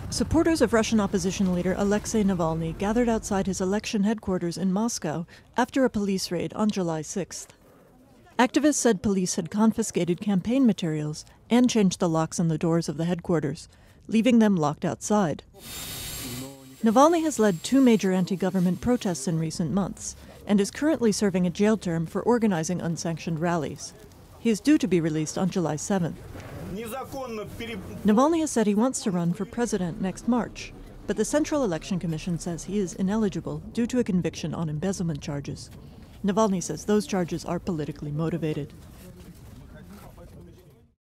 Supporters of Russian opposition leader Aleksei Navalny gathered outside his election headquarters in Moscow after a police raid on July 6th. Activists said police had confiscated campaign materials and changed the locks on the doors of the headquarters, leaving them locked outside. Navalny has led 2 major anti-government protests in recent months and is currently serving a jail term for organizing unsanctioned rallies. He is due to be released on July 7th. Navalny has said he wants to run for president next March, but the Central Election Commission says he is ineligible due to a conviction on embezzlement charges. Navalny says those charges are politically motivated.